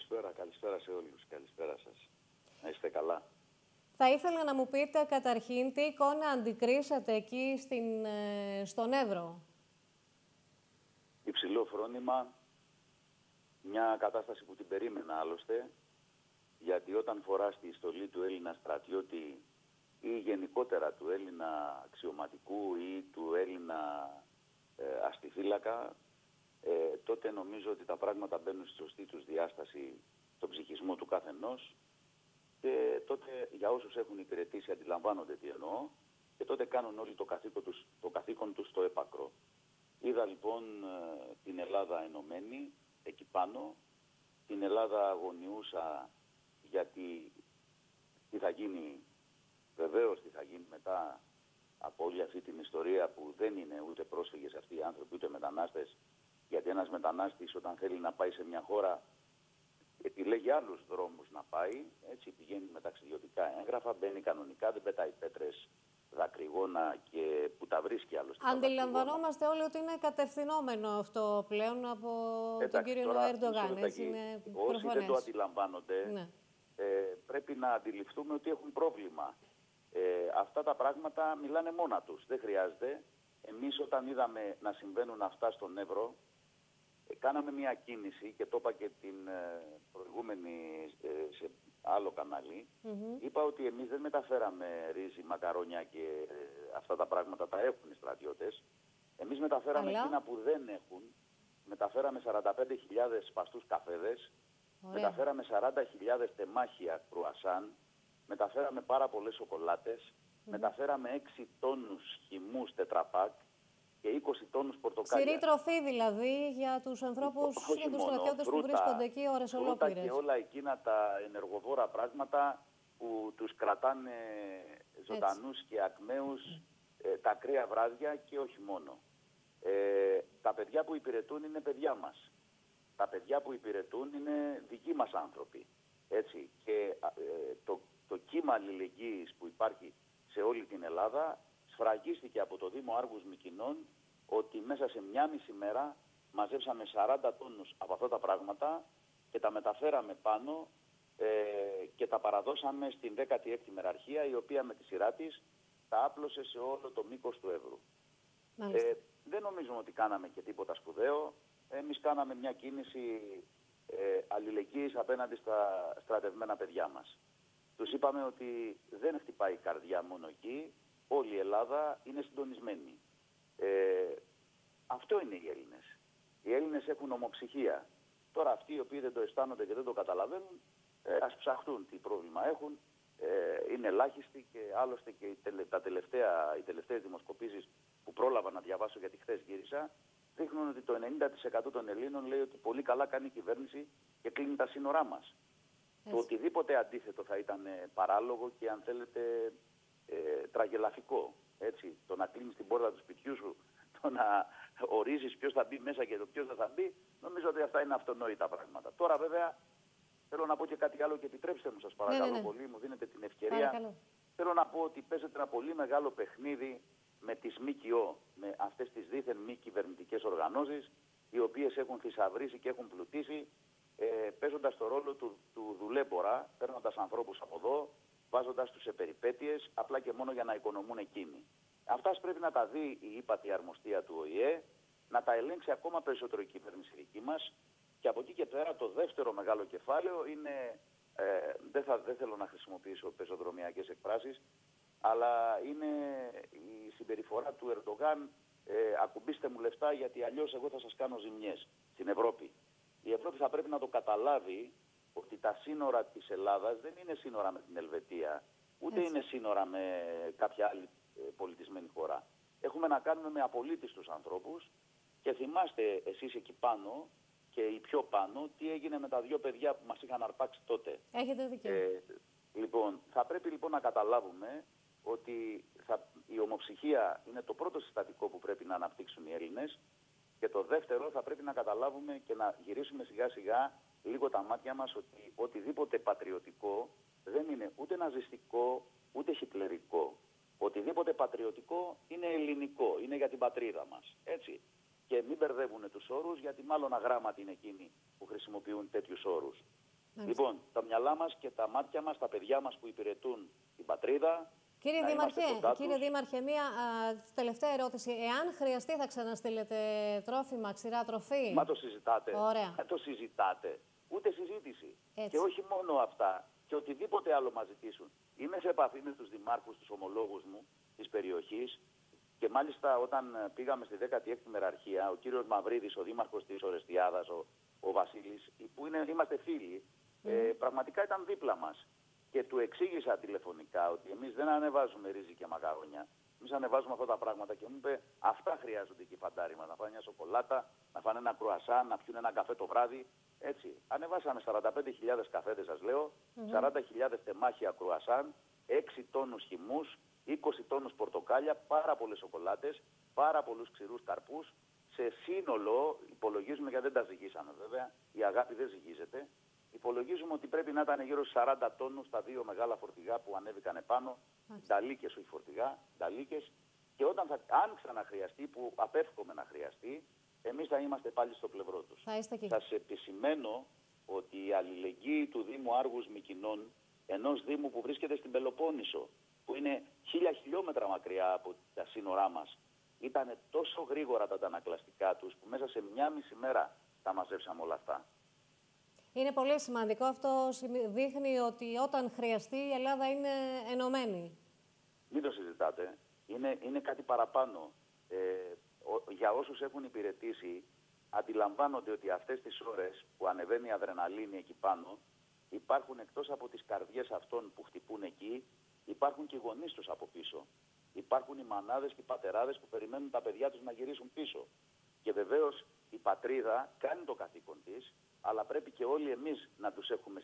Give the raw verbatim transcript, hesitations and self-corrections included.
Καλησπέρα, καλησπέρα σε όλους. Καλησπέρα σας. Να είστε καλά. Θα ήθελα να μου πείτε καταρχήν τι εικόνα αντικρίσατε εκεί στην, στον Εύρο. Υψηλό φρόνημα, μια κατάσταση που την περίμενα άλλωστε, γιατί όταν φοράς τη στολή του Έλληνα στρατιώτη ή γενικότερα του Έλληνα αξιωματικού ή του Έλληνα ε, αστιφύλακα, ε, τότε νομίζω ότι τα πράγματα μπαίνουν στη σωστή τους διάσταση, στον ψυχισμό του καθενός, και τότε για όσους έχουν υπηρετήσει αντιλαμβάνονται τι εννοώ, και τότε κάνουν όλοι το καθήκον τους, το καθήκον τους στο έπακρο. Είδα λοιπόν την Ελλάδα ενωμένη εκεί πάνω, την Ελλάδα αγωνιούσα γιατί τι θα γίνει, βεβαίως τι θα γίνει μετά από όλη αυτή την ιστορία που δεν είναι ούτε πρόσφυγες αυτοί οι άνθρωποι ούτε μετανάστες, γιατί ένας μετανάστης όταν θέλει να πάει σε μια χώρα επιλέγει άλλους δρόμους να πάει, έτσι πηγαίνει με ταξιδιωτικά έγγραφα, μπαίνει κανονικά, δεν πετάει πέτρες, δακρυγόνα και που τα βρίσκει άλλωστε. Αντιλαμβανόμαστε όλοι ότι είναι κατευθυνόμενο αυτό πλέον από Εντάξει, τον κύριο Ερντογάν. Έτσι είναι όσοι προφανές. Δεν το αντιλαμβάνονται, ναι. ε, πρέπει να αντιληφθούμε ότι έχουν πρόβλημα. Ε, αυτά τα πράγματα μιλάνε μόνα τους, δεν χρειάζεται. Εμείς όταν είδαμε να συμβαίνουν αυτά στον Εύρο, ε, κάναμε μια κίνηση και το είπα και την ε, προηγούμενη ε, σε άλλο κανάλι. Mm-hmm. Είπα ότι εμείς δεν μεταφέραμε ρύζι, μακαρόνια και ε, αυτά τα πράγματα τα έχουν οι στρατιώτες. Εμείς μεταφέραμε Αλλά... εκείνα που δεν έχουν. Μεταφέραμε σαράντα πέντε χιλιάδες σπαστούς καφέδες, Ωραία. μεταφέραμε σαράντα χιλιάδες τεμάχια κρουασάν, μεταφέραμε πάρα πολλές σοκολάτες, mm-hmm. μεταφέραμε έξι τόνους χυμούς τετραπάκ και είκοσι τόνους πορτοκάλια. Ξηρή τροφή δηλαδή για τους ανθρώπους, για τους στρατιώτες που βρίσκονται εκεί ώρες ολόκληρες. Και όλα εκείνα τα ενεργοβόρα πράγματα που τους κρατάνε ζωντανούς Έτσι. και ακμαίους mm. ε, τα κρύα βράδια και όχι μόνο. Ε, τα παιδιά που υπηρετούν είναι παιδιά μας. Τα παιδιά που υπηρετούν είναι δικοί μας άνθρωποι. Έτσι. Και ε, το, το κύμα αλληλεγγύης που υπάρχει σε όλη την Ελλάδα σφραγίστηκε από το Δήμο Άργους Μυκηνών ότι μέσα σε μια μισή μέρα μαζέψαμε σαράντα τόνους από αυτά τα πράγματα και τα μεταφέραμε πάνω ε, και τα παραδώσαμε στην δέκατη έκτη Μεραρχία, η οποία με τη σειρά της τα άπλωσε σε όλο το μήκος του Εύρου. Ε, δεν νομίζουμε ότι κάναμε και τίποτα σπουδαίο. Εμείς κάναμε μια κίνηση ε, αλληλεγγύης απέναντι στα στρατευμένα παιδιά μας. Τους είπαμε ότι δεν χτυπάει η καρδιά μόνο εκεί, όλη η Ελλάδα είναι συντονισμένη. Ε, αυτό είναι οι Έλληνες. Οι Έλληνες έχουν ομοψυχία. Τώρα αυτοί οι οποίοι δεν το αισθάνονται και δεν το καταλαβαίνουν, ε, ας ψαχτούν τι πρόβλημα έχουν. Ε, είναι ελάχιστοι και άλλωστε και οι, τελε, τα τελευταία, οι τελευταίες δημοσκοπήσεις που πρόλαβα να διαβάσω γιατί χθες γύρισα, δείχνουν ότι το ενενήντα τοις εκατό των Ελλήνων λέει ότι πολύ καλά κάνει η κυβέρνηση και κλείνει τα σύνορά μας. Το οτιδήποτε αντίθετο θα ήταν παράλογο και αν θέλετε ε, τραγελαφικό. Έτσι, το να κλείνεις την πόρτα του σπιτιού σου, το να ορίζεις ποιος θα μπει μέσα και το ποιος δεν θα μπει, νομίζω ότι αυτά είναι αυτονόητα πράγματα. Τώρα βέβαια θέλω να πω και κάτι άλλο και επιτρέψτε μου σας παρακαλώ ναι, ναι, ναι. πολύ, μου δίνετε την ευκαιρία. Παρακαλώ. Θέλω να πω ότι παίζεται ένα πολύ μεγάλο παιχνίδι με τις ΜΚΟ, με αυτές τις δίθεν μη κυβερνητικές οργανώσεις, οι οποίες έχουν θησαυρίσει και έχουν πλουτίσει, ε, παίζοντας το ρόλο του, του δουλέμπορα, παίρνοντας ανθρώπους από εδώ, βάζοντας τους σε περιπέτειες, απλά και μόνο για να οικονομούν εκείνοι. Αυτά πρέπει να τα δει η ύπατη αρμοστία του Ο Η Ε, να τα ελέγξει ακόμα περισσότερο η κυβέρνηση δική μας και από εκεί και πέρα το δεύτερο μεγάλο κεφάλαιο είναι, ε, δεν, θα, δεν θέλω να χρησιμοποιήσω πεζοδρομιακές εκφράσεις, αλλά είναι η συμπεριφορά του Ερντογάν, ε, ακουμπήστε μου λεφτά γιατί αλλιώς εγώ θα σας κάνω ζημιές στην Ευρώπη. Η Ευρώπη θα πρέπει να το καταλάβει ότι τα σύνορα της Ελλάδας δεν είναι σύνορα με την Ελβετία, ούτε Έτσι. είναι σύνορα με κάποια άλλη πολιτισμένη χώρα. Έχουμε να κάνουμε με απολύτιστους ανθρώπους και θυμάστε εσείς εκεί πάνω και οι πιο πάνω τι έγινε με τα δύο παιδιά που μας είχαν αρπάξει τότε. Έχετε δίκιο. Ε, λοιπόν, θα πρέπει λοιπόν να καταλάβουμε ότι θα, η ομοψυχία είναι το πρώτο συστατικό που πρέπει να αναπτύξουν οι Έλληνες και το δεύτερο θα πρέπει να καταλάβουμε και να γυρίσουμε σιγά σιγά λίγο τα μάτια μας ότι οτιδήποτε πατριωτικό δεν είναι ούτε ναζιστικό ούτε χιτλερικό. Οτιδήποτε πατριωτικό είναι ελληνικό, είναι για την πατρίδα μας. Έτσι. Και μην μπερδεύουν τους όρους γιατί μάλλον αγράμματοι είναι εκείνοι που χρησιμοποιούν τέτοιους όρους. Λοιπόν, τα μυαλά μας και τα μάτια μας, τα παιδιά μας που υπηρετούν την πατρίδα. Κύριε Δήμαρχε, κύριε Δήμαρχε, μία α, τελευταία ερώτηση. Εάν χρειαστεί, θα ξαναστείλετε τρόφιμα, ξηρά τροφή? Μα το συζητάτε. Ωραία. Μα το συζητάτε. Ούτε συζήτηση. Έτσι. Και όχι μόνο αυτά, και οτιδήποτε άλλο μας ζητήσουν. Είμαι σε επαφή με τους δημάρχους, τους ομολόγους μου της περιοχής. Και μάλιστα όταν πήγαμε στη δέκατη έκτη μεραρχία, ο κύριος Μαυρίδης, ο δήμαρχος της Ορεστιάδας, ο, ο Βασίλης, που είναι, είμαστε φίλοι, mm. ε, πραγματικά ήταν δίπλα μας. Και του εξήγησα τηλεφωνικά ότι εμείς δεν ανεβάζουμε ρύζι και μαγαρόνια. Εμείς ανεβάζουμε αυτά τα πράγματα και μου είπε αυτά χρειάζονται εκεί οι φαντάροι μας. Να φάνε μια σοκολάτα, να φάνε ένα κρουασάν, να πιούν ένα καφέ το βράδυ. Έτσι. Ανεβάσαμε σαράντα πέντε χιλιάδες καφέδες, σας λέω, mm-hmm. σαράντα χιλιάδες τεμάχια κρουασάν, έξι τόνους χυμούς, είκοσι τόνους πορτοκάλια, πάρα πολλές σοκολάτες, πάρα πολλούς ξηρούς καρπούς. Σε σύνολο, υπολογίζουμε, γιατί δεν τα ζυγίσαμε βέβαια, η αγάπη δεν ζυγίζεται, υπολογίζουμε ότι πρέπει να ήταν γύρω στους σαράντα τόνους τα δύο μεγάλα φορτηγά που ανέβηκαν επάνω, νταλίκες, όχι φορτηγά, νταλίκες, και όταν θα, αν ξαναχρειαστεί, που απέφχομαι να χρειαστεί, εμείς θα είμαστε πάλι στο πλευρό τους. Θα είστε εκεί. Σας επισημαίνω ότι η αλληλεγγύη του Δήμου Άργους Μυκηνών, ενός Δήμου που βρίσκεται στην Πελοπόννησο, που είναι χίλια χιλιόμετρα μακριά από τα σύνορά μας, ήταν τόσο γρήγορα τα αντανακλαστικά τους που μέσα σε μια μισή μέρα τα μαζέψαμε όλα αυτά. Είναι πολύ σημαντικό. Αυτό δείχνει ότι όταν χρειαστεί η Ελλάδα είναι ενωμένη. Μην το συζητάτε. Είναι, είναι κάτι παραπάνω. Ε, ο, για όσους έχουν υπηρετήσει, αντιλαμβάνονται ότι αυτές τις ώρες που ανεβαίνει η αδρεναλίνη εκεί πάνω, υπάρχουν εκτός από τις καρδιές αυτών που χτυπούν εκεί, υπάρχουν και οι γονείς τους από πίσω. Υπάρχουν οι μανάδες και οι πατεράδες που περιμένουν τα παιδιά τους να γυρίσουν πίσω. Και βεβαίως η πατρίδα κάνει το καθήκον της, αλλά πρέπει και όλοι εμείς να τους έχουμε